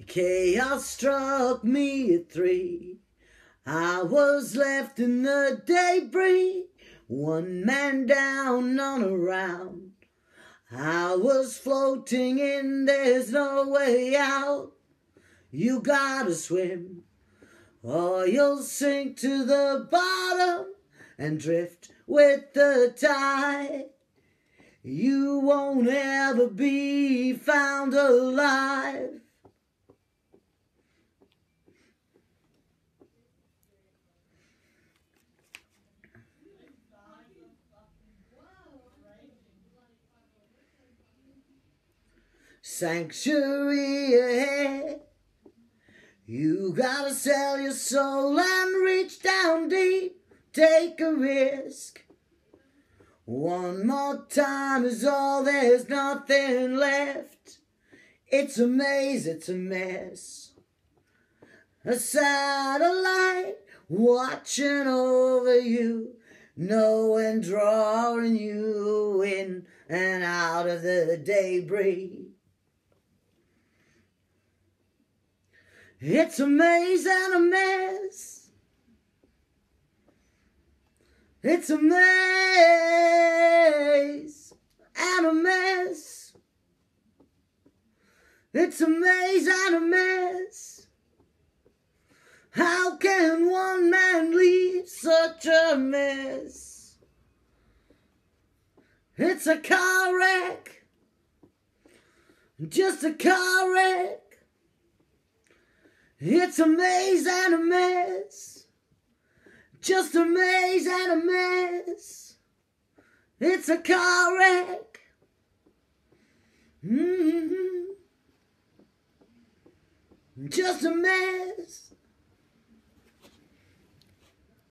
Chaos struck me at 3. I was left in the debris, one man down on a round. I was floating in, there's no way out. You gotta swim, or you'll sink to the bottom and drift with the tide. You won't ever be found alive. Sanctuary ahead. You gotta sell your soul and reach down deep. Take a risk. One more time is all, there's nothing left. It's a maze, it's a mess. A satellite watching over you, knowing, drawing you in and out of the debris. It's a maze and a mess. It's a maze and a mess. It's a maze and a mess. How can one man leave such a mess? It's a car wreck, just a car wreck. It's a maze and a mess, just a maze and a mess. It's a car wreck. Just a mess.